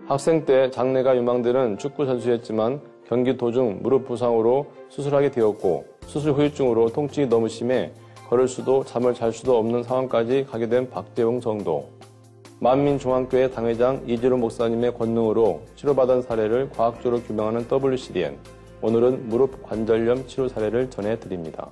학생 때 장래가 유망되는 축구 선수였지만 경기 도중 무릎 부상으로 수술하게 되었고 수술 후유증으로 통증이 너무 심해 걸을 수도 잠을 잘 수도 없는 상황까지 가게 된 박대웅 성도. 만민중앙교회 당회장 이지로 목사님의 권능으로 치료받은 사례를 과학적으로 규명하는 WCDN. 오늘은 무릎 관절염 치료 사례를 전해드립니다.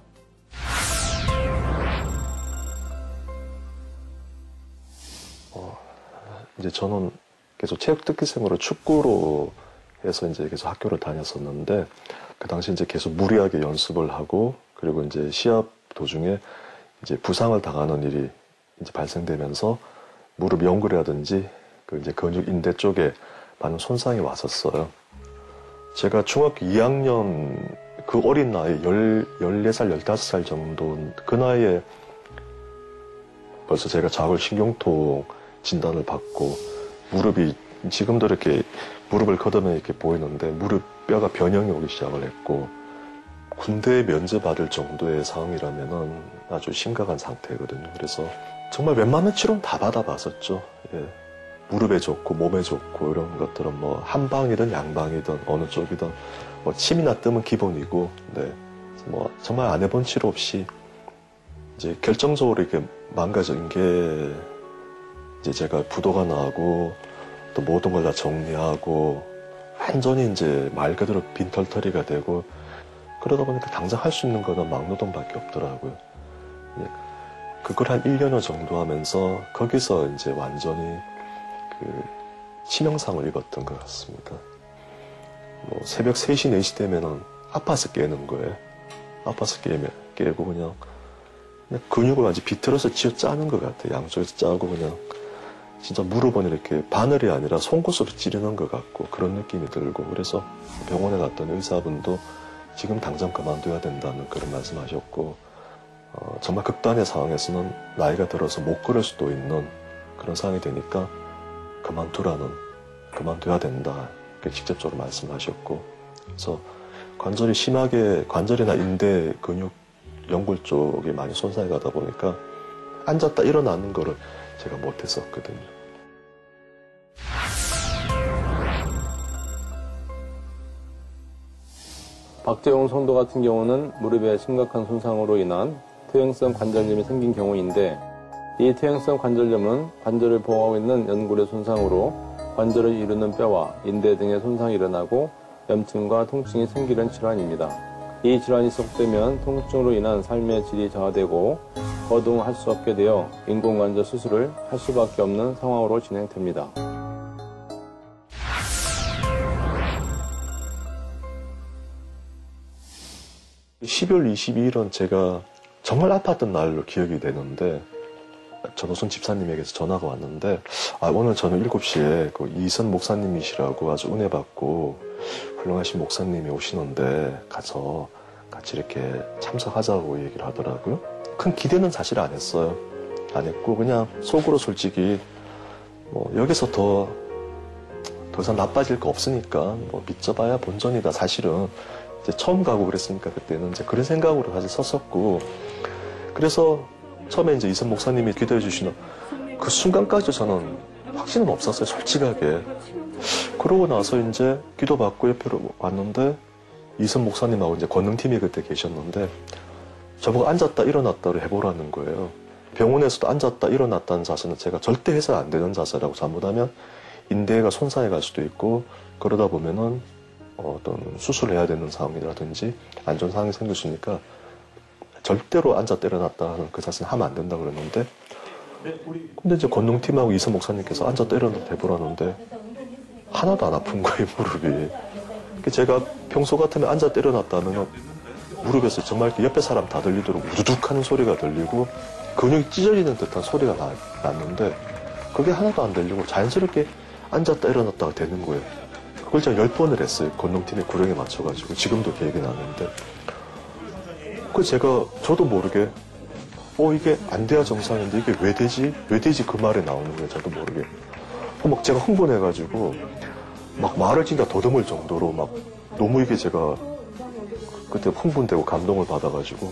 이제 저는 계속 체육특기생으로 축구로 해서 이제 계속 학교를 다녔었는데, 그 당시 이제 계속 무리하게 연습을 하고, 그리고 이제 시합 도중에 이제 부상을 당하는 일이 이제 발생되면서 무릎 연골이라든지 그 이제 근육 인대 쪽에 많은 손상이 왔었어요. 제가 중학교 2학년 그 어린 나이 14살, 15살 정도 그 나이에 벌써 제가 자골신경통 진단을 받고 무릎이 지금도 이렇게 무릎을 걷으면 이렇게 보이는데 무릎 뼈가 변형이 오기 시작을 했고 군대에 면제받을 정도의 상황이라면은 아주 심각한 상태거든요. 그래서 정말 웬만한 치료는 다 받아봤었죠. 예. 무릎에 좋고 몸에 좋고 이런 것들은 뭐 한방이든 양방이든 어느 쪽이든 뭐 침이나 뜸은 기본이고, 네. 뭐 정말 안 해본 치료 없이 이제 결정적으로 이렇게 망가진 게 이제 제가 부도가 나고 또 모든 걸 다 정리하고 완전히 이제 말 그대로 빈털터리가 되고 그러다 보니까 당장 할 수 있는 거는 막노동밖에 없더라고요. 그걸 한 1년여 정도 하면서 거기서 이제 완전히 그 치명상을 입었던 것 같습니다. 뭐 새벽 3시, 4시 되면은 아파서 깨는 거예요. 아파서 깨고 그냥 근육을 완전 비틀어서 쥐어 짜는 것 같아요. 양쪽에서 짜고 그냥 진짜 무릎은 이렇게 바늘이 아니라 송곳으로 찌르는 것 같고 그런 느낌이 들고, 그래서 병원에 갔더니 의사분도 지금 당장 그만둬야 된다는 그런 말씀하셨고, 정말 극단의 상황에서는 나이가 들어서 못 걸을 수도 있는 그런 상황이 되니까 그만둬야 된다 이렇게 직접적으로 말씀하셨고, 그래서 관절이 심하게 관절이나 인대 근육 연골 쪽이 많이 손상이 가다 보니까 앉았다 일어나는 거를 제가 못했었거든요. 박대웅 성도 같은 경우는 무릎에 심각한 손상으로 인한 퇴행성 관절염이 생긴 경우인데, 이 퇴행성 관절염은 관절을 보호하고 있는 연골의 손상으로 관절을 이루는 뼈와 인대 등의 손상이 일어나고 염증과 통증이 생기는 질환입니다. 이 질환이 지속되면 통증으로 인한 삶의 질이 저하되고 거동할 수 없게 되어 인공관절 수술을 할 수밖에 없는 상황으로 진행됩니다. (12월 22일은) 제가 정말 아팠던 날로 기억이 되는데, 전호선 집사님에게서 전화가 왔는데, 오늘 저는 7시에 그 이선 목사님이시라고 아주 은혜 받고 훌륭하신 목사님이 오시는데 가서 같이 이렇게 참석하자고 얘기를 하더라고요. 큰 기대는 사실 안 했어요. 안 했고 그냥 속으로 솔직히 뭐 여기서 더 이상 나빠질 거 없으니까 뭐 믿져봐야 본전이다. 사실은 이제 처음 가고 그랬으니까 그때는 이제 그런 생각으로 사실 섰었고, 그래서 처음에 이제 이선 목사님이 기도해 주시는 그 순간까지 저는 확신은 없었어요, 솔직하게. 그러고 나서 이제 기도받고 옆으로 왔는데 이선 목사님하고 이제 권능팀이 그때 계셨는데 저보고 앉았다 일어났다를 해보라는 거예요. 병원에서도 앉았다 일어났다는 자세는 제가 절대 해서는 안 되는 자세라고, 잘못하면 인대가 손상해 갈 수도 있고 그러다 보면은 어떤 수술을 해야 되는 상황이라든지 안 좋은 상황이 생길 수 있으니까 절대로 앉았다 일어났다 하는 그 자세는 하면 안 된다 그랬는데, 근데 이제 권능팀하고 이선 목사님께서 앉았다 일어났다 해보라는데 하나도 안 아픈 거예요, 무릎이. 제가 평소 같으면 앉았다 일어났다 하면 무릎에서 정말 옆에 사람 다 들리도록 우두둑 하는 소리가 들리고 근육이 찢어지는 듯한 소리가 났는데 그게 하나도 안 들리고 자연스럽게 앉았다 일어났다가 되는 거예요. 그걸 제가 10번을 했어요. 권능팀의 구령에 맞춰가지고. 지금도 기억이 나는데. 그래서 제가 저도 모르게 이게 안 돼야 정상인데 이게 왜 되지? 왜 되지? 그 말이 나오는 거예요. 저도 모르게. 막 제가 흥분해가지고 막 말을 진짜 더듬을 정도로 막 너무 이게 제가 그때 흥분되고 감동을 받아가지고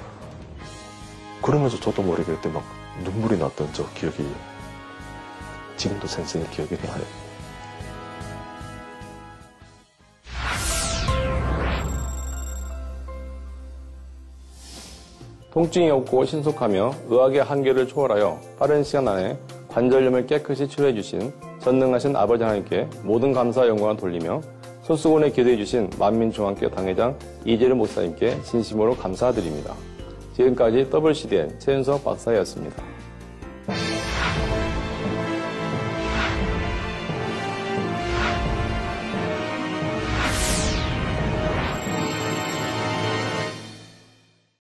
그러면서 저도 모르게 그때 막 눈물이 났던 저 기억이 지금도 생생히 기억이 나요. 통증이 없고 신속하며 의학의 한계를 초월하여 빠른 시간 안에 관절염을 깨끗이 치료해 주신 전능하신 아버지 하나님께 모든 감사와 영광을 돌리며 손수건에 기도해 주신 만민중앙교회 당회장 이재룡 목사님께 진심으로 감사드립니다. 지금까지 WCDN 최윤석 박사였습니다.